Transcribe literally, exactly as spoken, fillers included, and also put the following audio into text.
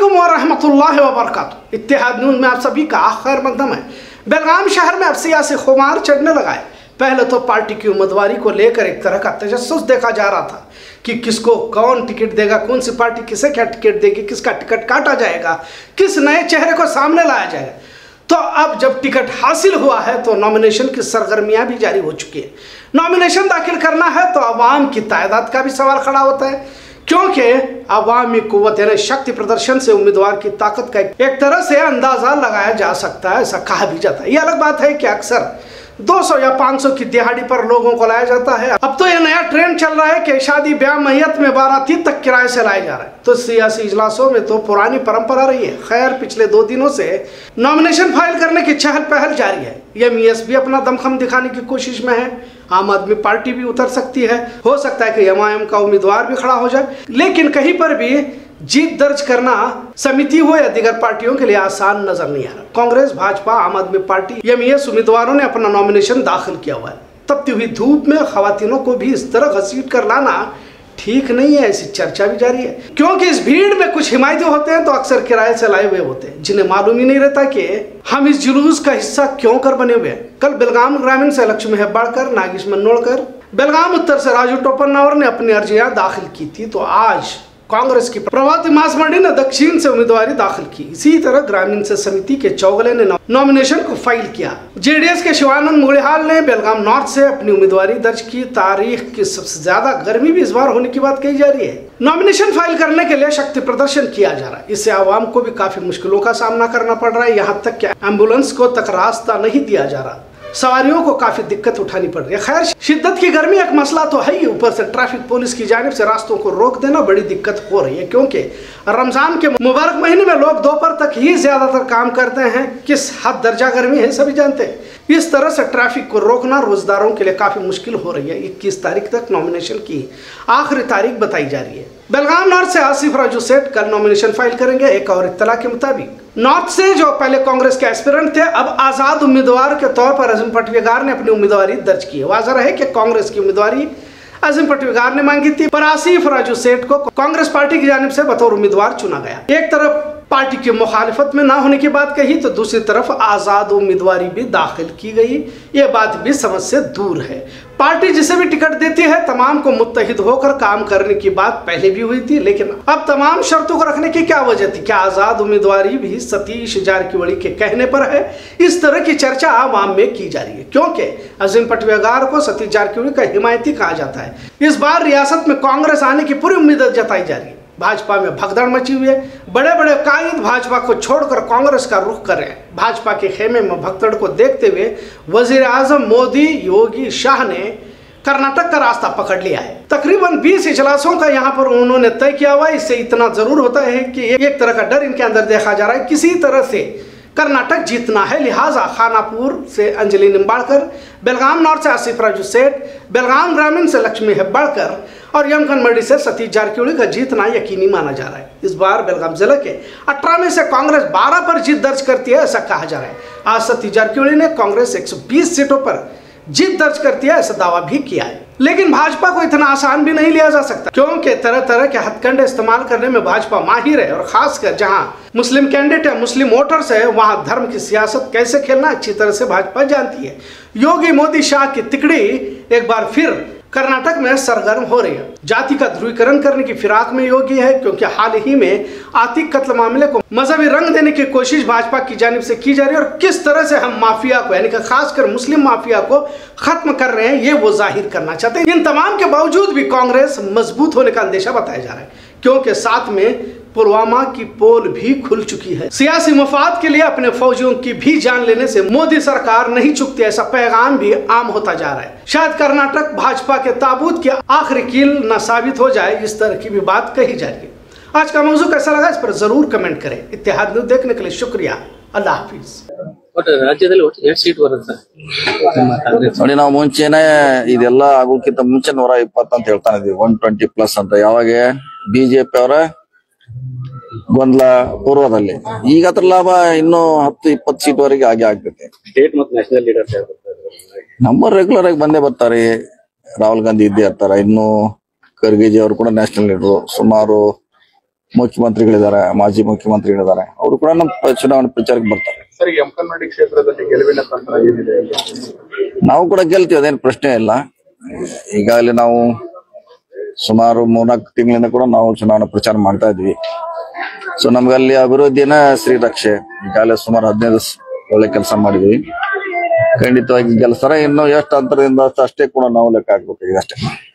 अस्सलामुअलैकुम वरहमतुल्लाहि वबरकातुहू। इत्तेहाद न्यूज़ में आप सभी का खैर मकदम है। बेलगाम शहर में अब सियासी खुमार चढ़ने लगा है। पहले तो पार्टी की उम्मीदवारी को लेकर एक तरह का तजस्सुस देखा जा रहा था कि किसको कौन टिकट देगा, कौन सी पार्टी किसे क्या टिकट देगी, किसका टिकट काटा जाएगा, किस नए चेहरे को सामने लाया जाएगा। तो अब जब टिकट हासिल हुआ है तो नॉमिनेशन की सरगर्मियां भी जारी हो चुकी है। नॉमिनेशन दाखिल करना है तो अवाम की तादाद का भी सवाल खड़ा होता है, क्योंकि अवामी कुव्वत यानी शक्ति प्रदर्शन से उम्मीदवार की ताकत का एक तरह से अंदाजा लगाया जा सकता है, ऐसा कहा भी जाता है। ये अलग बात है कि अक्सर दो सौ या पाँच सौ की दिहाड़ी पर लोगों को लाया जाता है। अब तो यह नया ट्रेंड चल रहा है कि शादी ब्याह मैयत में बाराती तक किराए से लाए जा रहे हैं। तो सियासी इजलासों में तो पुरानी परंपरा रही है। खैर, पिछले दो दिनों से नॉमिनेशन फाइल करने की चहल पहल जारी है। एमईएस भी अपना दमखम दिखाने की कोशिश में है। आम आदमी पार्टी भी उतर सकती है, हो सकता है कि एमआईएम का उम्मीदवार भी खड़ा हो जाए। लेकिन कहीं पर भी जीत दर्ज करना समिति हो या दीगर पार्टियों के लिए आसान नजर नहीं आ रहा। कांग्रेस, भाजपा, आम आदमी पार्टी, एमईएस उम्मीदवारों ने अपना नॉमिनेशन दाखिल किया हुआ है। तपती हुई धूप में खवातीनों को भी इस तरह घसीट कर लाना ठीक नहीं है, ऐसी चर्चा भी जारी है। क्योंकि इस भीड़ में कुछ हिमायती होते हैं तो अक्सर किराए से लाए हुए होते हैं, जिन्हें मालूम ही नहीं रहता कि हम इस जुलूस का हिस्सा क्यों कर बने हुए हैं। कल बेलगाम ग्रामीण से लक्ष्मी हेब्बाड़कर, नागेश मनोड़कर, बेलगाम उत्तर से राजू टोपन्नावर ने अपनी अर्जियां दाखिल की थी। तो आज कांग्रेस की प्रभावती मासमंडी ने दक्षिण से उम्मीदवारी दाखिल की। इसी तरह ग्रामीण से समिति के चौगले ने नॉमिनेशन को फाइल किया। जेडीएस के शिवानंद मुगलिहाल ने बेलगाम नॉर्थ से अपनी उम्मीदवारी दर्ज की। तारीख की सबसे ज्यादा गर्मी भी इस बार होने की बात कही जा रही है। नॉमिनेशन फाइल करने के लिए शक्ति प्रदर्शन किया जा रहा है। इससे आवाम को भी काफी मुश्किलों का सामना करना पड़ रहा है। यहाँ तक कि एम्बुलेंस को तक रास्ता नहीं दिया जा रहा, सवारियों को काफी दिक्कत उठानी पड़ रही है। खैर, शिद्दत की गर्मी एक मसला तो है ही, ऊपर से ट्रैफिक पुलिस की जानिब से रास्तों को रोक देना बड़ी दिक्कत हो रही है। क्योंकि रमजान के मुबारक महीने में लोग दोपहर तक ही ज्यादातर काम करते हैं। किस हद दर्जा गर्मी है सभी जानते हैं। इस तरह से ट्रैफिक को रोकना रोजदारों के लिए काफी मुश्किल हो रही है। इक्कीस तारीख तक नॉमिनेशन की आखिरी तारीख बताई जा रही है। बेलगाम नॉर्थ से आसिफ राजू सेठ कल नॉमिनेशन फाइल करेंगे। एक और इत्तला के मुताबिक नॉर्थ से जो पहले कांग्रेस के एस्पिरेंट थे, अब आजाद उम्मीदवार के तौर पर अजीम पटवेगार ने अपनी उम्मीदवारी दर्ज की है। वाज़ह है कि कांग्रेस की उम्मीदवारी अजीम पटवेगार ने मांगी थी, पर आसिफ राजू सेठ को कांग्रेस पार्टी की जानिब से बतौर उम्मीदवार चुना गया। एक तरफ पार्टी की मुखालिफत में ना होने की बात कही तो दूसरी तरफ आजाद उम्मीदवारी भी दाखिल की गई। ये बात भी समझ से दूर है। पार्टी जिसे भी टिकट देती है तमाम को मुत्तहिद होकर काम करने की बात पहले भी हुई थी, लेकिन अब तमाम शर्तों को रखने की क्या वजह थी? क्या आजाद उम्मीदवारी भी सतीश जारकिहोली के कहने पर है? इस तरह की चर्चा आवाम में की जा रही है, क्योंकि अजीम पटवेगार को सतीश जारकिहोली का हिमायती कहा जाता है। इस बार रियासत में कांग्रेस आने की पूरी उम्मीद जताई जा रही है। भाजपा में भगदड़ मची हुई है। बड़े बड़े कायद भाजपा को छोड़कर कांग्रेस का रुख कर रहे हैं। भाजपा के खेमे में भगदड़ को देखते हुए वजीर आजम मोदी, योगी, शाह ने कर्नाटक का रास्ता पकड़ लिया है। तकरीबन बीस इजलासों का यहाँ पर उन्होंने तय किया हुआ है। इससे इतना जरूर होता है कि एक तरह का डर इनके अंदर देखा जा रहा है, किसी तरह से कर्नाटक जीतना है। लिहाजा खानापुर से अंजलि निम्बाड़कर, बेलगाम नॉर्थ से आसिफ राजू सेठ, बेलगाम ग्रामीण से लक्ष्मी हेब्बाड़कर और यमकनमंडी से सतीश जारकिहोली का जीतना यकीनी माना जा रहा है। इस बार बेलगाम जिले के अठारह में से कांग्रेस बारह पर जीत दर्ज करती है, ऐसा कहा जा रहा है। आज सतीश जारकिहोली ने कांग्रेस एक सौ बीस सीटों पर जीत दर्ज करती है, ऐसा दावा भी किया है। लेकिन भाजपा को इतना आसान भी नहीं लिया जा सकता, क्योंकि तरह तरह के हथकंडे इस्तेमाल करने में भाजपा माहिर है। और खासकर जहां मुस्लिम कैंडिडेट है, मुस्लिम वोटर्स है, वहां धर्म की सियासत कैसे खेलना अच्छी तरह से भाजपा जानती है। योगी, मोदी, शाह की तिकड़ी एक बार फिर कर्नाटक में सरगर्म हो रही है। जाति का ध्रुवीकरण करने की फिराक में योगी है, क्योंकि हाल ही में आतिक कत्ल मामले को मजहबी रंग देने की कोशिश भाजपा की जानिब से की जा रही है। और किस तरह से हम माफिया को, यानी कि खासकर मुस्लिम माफिया को खत्म कर रहे हैं, ये वो जाहिर करना चाहते हैं। इन तमाम के बावजूद भी कांग्रेस मजबूत होने का अंदेशा बताया जा रहा है, क्योंकि साथ में पुलवामा की पोल भी खुल चुकी है। सियासी मफाद के लिए अपने फौजियों की भी जान लेने से मोदी सरकार नहीं चुकती, ऐसा पैगाम भी आम होता जा रहा है। शायद कर्नाटक भाजपा के ताबूत की आखिरी कील न साबित हो जाए, इस तरह की भी बात कही जा रही है। आज का मौजू कैसा लगा इस पर जरूर कमेंट करें। इत्तेहाद न्यूज़ देखने के लिए शुक्रिया। अल्लाह हाफिज। ರಾಜ್ಯದಲ್ಲಿ ಎಷ್ಟು ಸೀಟ್ ಬರುತ್ತೆ ನೋಡಿ, ನಾವು ಮುಂಚೆನೆ ಇದೆಲ್ಲ ಆಗೋಕ್ಕಿಂತ ಮುಂಚೆ ನೂರ ಇಪ್ಪತ್ತು ಅಂತ ಹೇಳ್ತಾನೆ ಇದೀವಿ, ಒನ್ ಟ್ವೆಂಟಿ ಪ್ಲಸ್ ಅಂತ. ಯಾವಾಗ ಬಿಜೆಪಿ ಅವರ ಗೊಂದಲ ಪೂರ್ವದಲ್ಲಿ, ಈಗ ಅದ್ರ ಲಾಭ ಇನ್ನೂ ಹತ್ತು ಇಪ್ಪತ್ತು ಸೀಟ್ ವರೆಗೆ ಆಗಿ ಆಗ್ತೈತೆ. ಸ್ಟೇಟ್ ಮತ್ತು ನ್ಯಾಷನಲ್ ಲೀಡರ್ಸ್ ನಮ್ಮ ರೆಗ್ಯುಲರ್ ಆಗಿ ಬಂದೇ ಬರ್ತಾರೆ. ರಾಹುಲ್ ಗಾಂಧಿ ಇದ್ದೇ ಇರ್ತಾರ, ಇನ್ನು ಖರ್ಗೆಜಿ ಅವರು ಕೂಡ ನ್ಯಾಷನಲ್ ಲೀಡರ್. ಸುಮಾರು ಮುಖ್ಯಮಂತ್ರಿಗಳಿದ್ದಾರೆ, ಮಾಜಿ ಮುಖ್ಯಮಂತ್ರಿಗಳಿದ್ದಾರೆ, ಅವರು ಕೂಡ ನಮ್ಮ ಚುನಾವಣೆ ಪ್ರಚಾರಕ್ಕೆ ಬರ್ತಾರೆ. ಸರ್, ಎಂ ಕನ್ನಡಿ ಕ್ಷೇತ್ರದಲ್ಲಿ ಗೆಲುವಿನ ತಂತ್ರ ಏನಿದೆ? ನಾವು ಕೂಡ ಗೆಲ್ತೀವಿ, ಅದೇನು ಪ್ರಶ್ನೆ ಇಲ್ಲ. ಈಗಾಗಲೇ ನಾವು ಸುಮಾರು ಮೂರ್ನಾಲ್ಕು ತಿಂಗಳಿಂದ ಕೂಡ ನಾವು ಚುನಾವಣಾ ಪ್ರಚಾರ ಮಾಡ್ತಾ ಇದ್ವಿ. ಸೊ ನಮ್ಗಲ್ಲಿ ಅಭಿವೃದ್ಧಿನ ಶ್ರೀರಕ್ಷೆ ಈಗಾಗಲೇ ಸುಮಾರು ಹದಿನೈದು ಒಳ್ಳೆ ಕೆಲಸ ಮಾಡಿದ್ವಿ. ಖಂಡಿತವಾಗಿ ಗೆಲ್ಸ್ತಾರೆ. ಇನ್ನು ಎಷ್ಟು ಅಂತರದಿಂದ ಅಷ್ಟೇ ಕೂಡ ನಾವು ಲೆಕ್ಕ ಹಾಕ್ಬೇಕಾಗಿದೆ ಅಷ್ಟೇ.